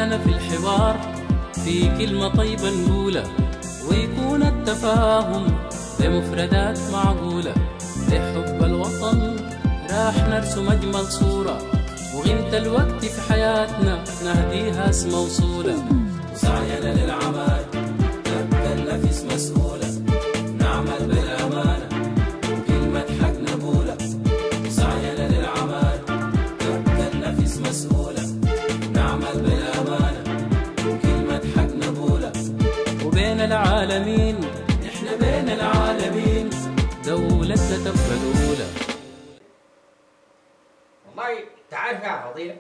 ويانا في الحوار في كلمة طيبة نقولها، ويكون التفاهم بمفردات معقولة. لحب الوطن راح نرسم أجمل صورة، وغنت الوقت في حياتنا نهديها اسم موصولة. وسعينا للعمل تبقى النفس مسؤولة، نعمل بالأمانة وكلمة حق نقولها. وسعينا للعمل تبقى النفس مسؤولة، نعمل بالأمانة وكلمة حق نقولها. وبين العالمين احنا بين العالمين دولتنا تبقى الأولى. والله تعرف يا فضيلة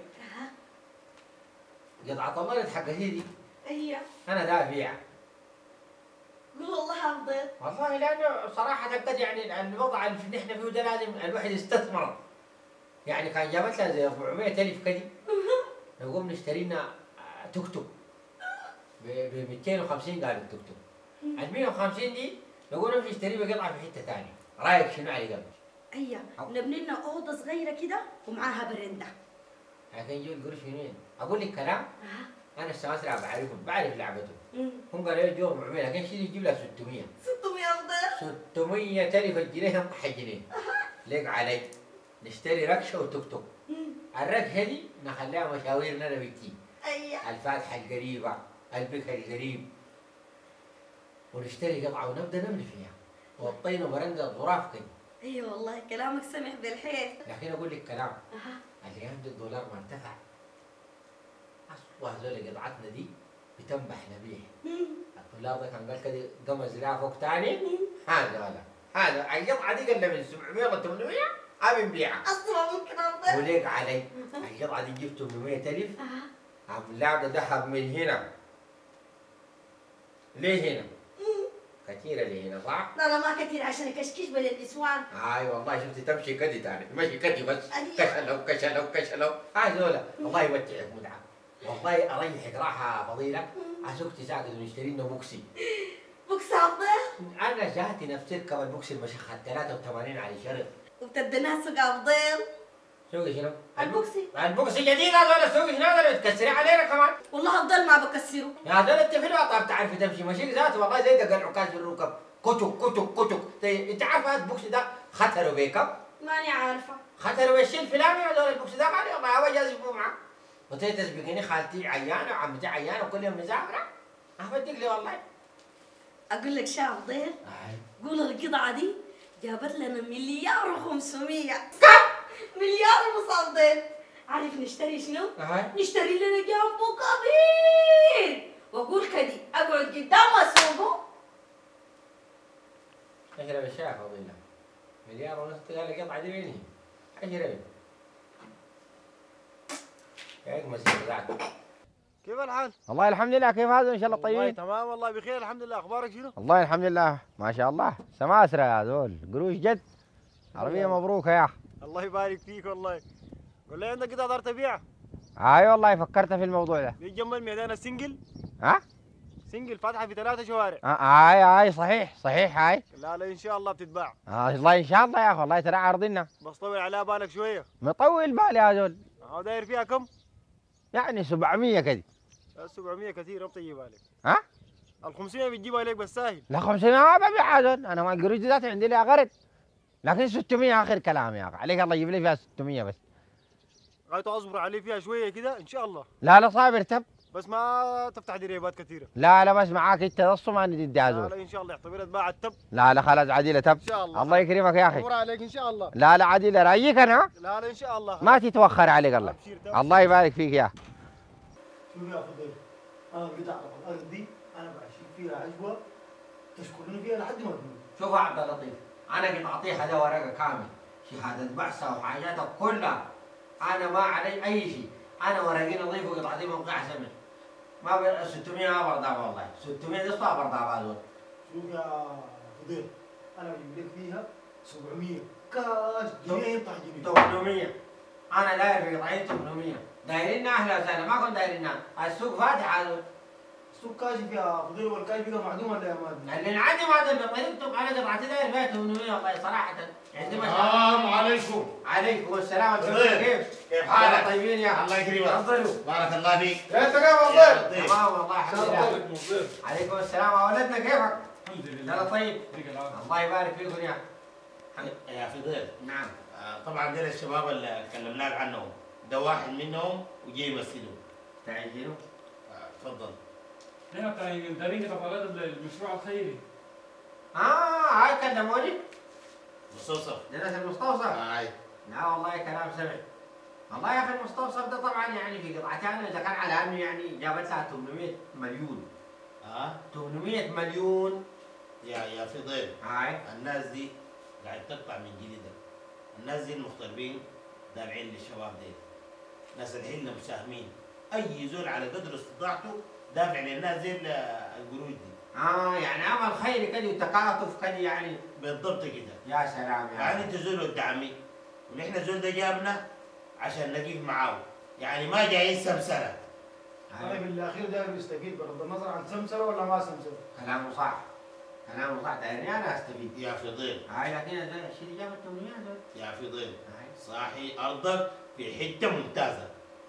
قطعة الأرض حقتي دي ايوه أنا دافع. قول والله افضل. والله لأنه صراحة قد يعني الوضع اللي نحن فيه ده لازم الواحد يستثمر. يعني كان جابت لها زي 400,000 كده نقوم نشتري لنا توك توك ب 250 قالوا التوك توك. ال 150 دي نقول نمشي نشتري بقطعة في حتة ثانية. رأيك شنو علي قبل؟ ايوه نبني لنا اوضه صغيره كده ومعاها برندة. لكن يجوا القرش منين؟ أقول لك كلام أنا السماسرة بعرفهم بعرف لعبتهم. هم قالوا لي جو 400 لكن شيل يجيب لك 600. 600 افضل. 600,000 الجنيه ينقح جنيه. ليك علي نشتري ركشة وتوك توك. الركشة دي نخليها مشاويرنا أنا وإنتي. ايوه الفاتحة القريبة، البكر القريب. ونشتري قطعة ونبدأ نبني فيها. وطينا برندة ظراف كده. ايوه والله كلامك سمح بالخير. لكن أقول لك كلام. الأيام دي الدولار ما ارتفع. أصلا هذول قطعتنا دي بتنبح نبيح. الدولار ده كان قال كده قمز لها فوق تاني. هذا القطعة دي قال من 700 ل 800 أبي نبيعها. اصلا ممكن افضل. وليك علي القطعة دي جبت 800,000 عاملها ذهب من هنا. ليه هنا؟ كثيرة اللي هنا صح؟ لا ما كثير عشان اكشكش بين النسوان. اي والله شفتي تمشي كدي تاني تمشي كدي بس كشلوا هذولا الله يمتعك متعة. والله اريحك راحة فضيلة. عسوكتي ساكت ونشتري لنا بوكسي. بوكس افضل. انا جاتي نفس تركب البوكسي المشخة 83 على شرط. وبتديناها سوق افضل. سوقي شنو؟ البوكسي جديد هذول سوقي شنو هذول تكسري علينا كمان. والله افضل ما بكسره. يا هذول انت في الوطن بتعرفي تمشي مشيك ذاته والله زي دق العكاز في الركب كتك انت عارفه هذا البوكسي ده خطروا بيكم؟ ماني عارفه. خطروا بالشيء الفلاني هذول البوكسي ده قال والله هو جاز يبقوا معاه. قلت لي تسبقيني خالتي عيانه وعمتي عيانه وكل يوم مسافره. بدك لي والله. اقول لك شو افضل؟ قول القطعه دي جابت لنا 1,500,000. مليار مصدر. عارف نشتري شنو؟ نشتري لنا جامبو كبير واقول كدي اقعد قدام اسوقه. اشرب الشاي فضيلة. 1,500,000 قال لي قطعة دي وين هي؟ اشرب. يا مسير ذاك. كيف الحال؟ والله الحمد لله. كيف هذا ان شاء الله طيبين؟ والله تمام والله بخير الحمد لله. اخبارك شنو؟ والله الحمد لله ما شاء الله. سماسرة يا ذول قروش جد. عربية مبروكة يا اخي. الله يبارك فيك والله. قول لي عندك قطعة دار تبيع؟ اي والله فكرت في الموضوع ده. دي جنب الميدان السنجل؟ ها؟ سنجل فاتحة في 3 شوارع. اي صحيح هاي. لا ان شاء الله بتتباع. والله ان شاء الله يا اخي. والله ترى عارضنا. بس طول عليها بالك شوية. مطول بالي يا ذول. داير فيها كم؟ يعني 700 كده. 700 كثير بطيب بالك. ها؟ ال 500 بتجيبها لك بس ساهل. لا 500 ما ببيع يا ذول. انا ما القروش دي ذاتي عندي لها غرض. لكن 600 اخر كلام يا اخي. عليك الله يجيب لي فيها 600 بس. غايته اصبر عليه فيها شوية كده ان شاء الله. لا صابر تب. بس ما تفتح دريبات كثيرة. لا بس معاك انت نص ما ندي يا زول. لا ان شاء الله يعتبرها تباع التب. لا خلاص عديله تب. ان شاء الله. الله يكرمك يا اخي. امر عليك ان شاء الله. لا عديله رايك انا. لا ان شاء الله. ما تتوخر عليك الله. الله يبارك فيك يا اخي. شوف يا فضيل انا قطعة الارض دي انا بعشق فيها عجوه تشكرني فيها لحد ما تموت. شوف يا عبد اللطيف انا قطعتيها ده ورقه كامل شهاده بعثه وحاجاتها كلها. انا ما علي اي شيء. انا ورقي نظيف وقطعتي موقعها سمح. ما 600 ما برضى والله. 600 دي صعب برضى هذول. شوف يا فضيل انا بجيب لك فيها 700 كاش جنيه ينطح جنيه. 800 انا داير في قطعتي 800 دايريننا اهلا وسهلا ما كنت دايريننا. السوق فاتح هذول. السوق كاشف يا فضيل والكاش بقى معدوم ولا يا مادي؟ اللي عندي ما ادري طريقتك انا قطعتي داير فيها 800 والله صراحه. عندي مشاكل. السلام عليكم. عليكم السلام فضيل. كيف؟ كيف حالك؟ طيبين يا الله يكرمك. تفضلوا. بارك الله فيك. انت كيف الضيف؟ تمام والله الحمد لله. عليكم السلام اولادنا كيفك؟ الحمد لله. يلا طيب. الله يبارك فيكم يا يا فضيل. نعم. طبعا دول الشباب اللي كلمناك عنهم ده واحد منهم وجاي يمثلوا. تعال شنو؟ تفضل. احنا دارين كفالات المشروع الخيري. هاي كلموني؟ مستوصف. ده ناس المستوصف؟ هاي. لا والله كلام سمع. والله يا اخي المستوصف ده طبعا يعني في قطعتين اذا كان على انه يعني جابت لها 800 مليون. 800 مليون. يا فضيل. هاي. الناس دي قاعد تقطع من جلدها. الناس دي المغتربين دافعين للشباب ديل. ناس الحين مساهمين. اي زول على قدر استطاعته دافع للناس دي القروش دي. يعني عمل خيري كده وتكاتف كده يعني. بالضبط كده. يا سلام يا يعني انت زول قدامي ونحن زول ده جابنا عشان نقيف معاه، يعني ما جايين سمسره. انا بالاخير داير يستفيد بغض النظر عن سمسره ولا ما سمسره. كلامه صح. كلامه صح، دايرني انا استفيد. يا فضيل. هاي لكن الشيء اللي جاب التمويل هذول. يا فضيل. صاحي ارضك في حته ممتازه.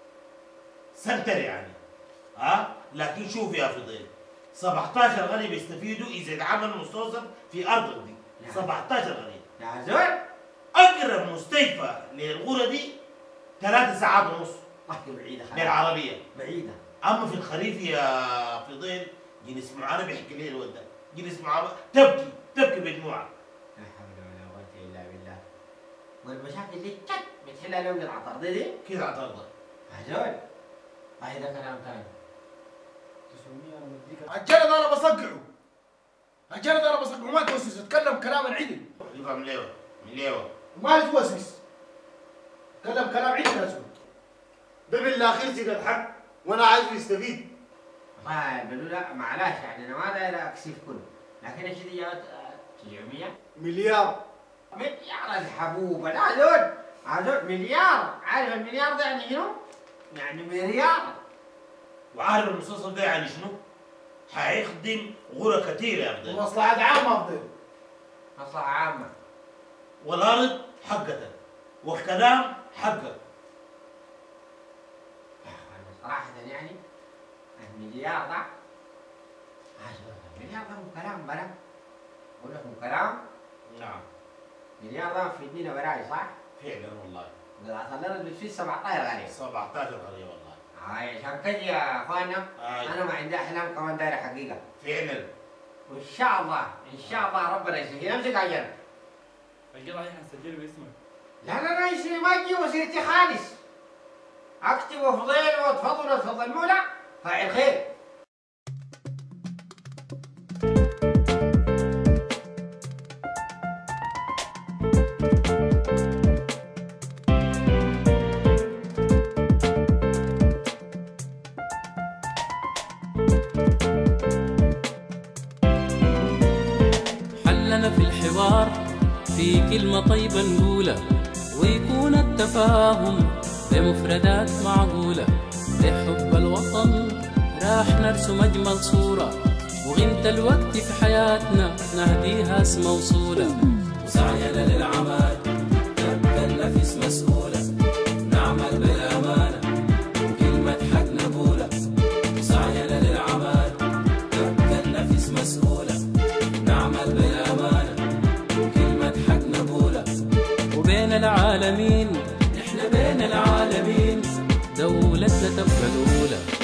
سنتر يعني. لكن شوف يا فضيل 17 غني بيستفيدوا اذا اتعمل مستوصف في ارضك دي. 17 غني. يا زول. اقرب مستشفى للغرة دي 3 ساعات ونص. بعيده خلاص. بالعربيه. بعيده. اما في الخريف يا فضيل جنس معانا بيحكي لي الولد ده، جنس معانا تبكي بدموعها. لا حول ولا قوه الا بالله. والمشاكل دي بتحلها لو قطعت ارضي دي؟ كده اعترضها. يا زول. هذا كلام ثاني. 900 انا بديك. الجلد انا بصقعه. الجلد انا بصقعه ما توسوس اتكلم كلام العدل. يبقى من ليوه. ما توسوس. تكلم كلام عدل يا زول. ده بالاخير سيد الحق وانا عايز يستفيد. والله بلولا معلش يعني انا ما داير اكسف كله، لكن الشيء اللي جابت 900 مليار. مليار الحبوبه. لا زول. هذول مليار. عارف المليار ده يعني شنو؟ يعني مليار. وعارف المستوصف ده يعني شنو؟ حيخدم غرة كثيرة يا فضيل. ومصلحة عامة افضل. مصلحه عامه. والارض حقتك والكلام حقك. صراحه يعني المليار ده المليار ده مو كلام بلا. بقول لك مو كلام. نعم. المليار ده مفيدني براي صح؟ فعلا والله. قطعة الارض بتفيد 17 غني. 17 قرية والله. هاي عشان كده يا اخوانا هاي. انا ما عندي احلام كمان دايره حقيقه. فعلا. وان شاء الله ربنا يسهل. امسك عجل. القطعة دي حنسجل باسمك. لا يصير ما تجي وسيرتي خالص. اكتب فضيل وتفضل المولى فاعل خير. حلنا في الحوار في كلمة طيبة نقولها ويكون التفاهم بمفردات معقولة. لحب الوطن راح نرسم أجمل صورة وغنت الوقت في حياتنا نهديها اسم موصولة. وسعينا للعمل تبقى النفس مسؤولة نعمل بالأمانة وكلمة حق نقولها. وسعينا للعمل تبقى النفس مسؤولة نعمل بالأمانة وكلمة حق نقولها. وبين العالمين نحن بين العالمين دولتنا تبقى الأولى.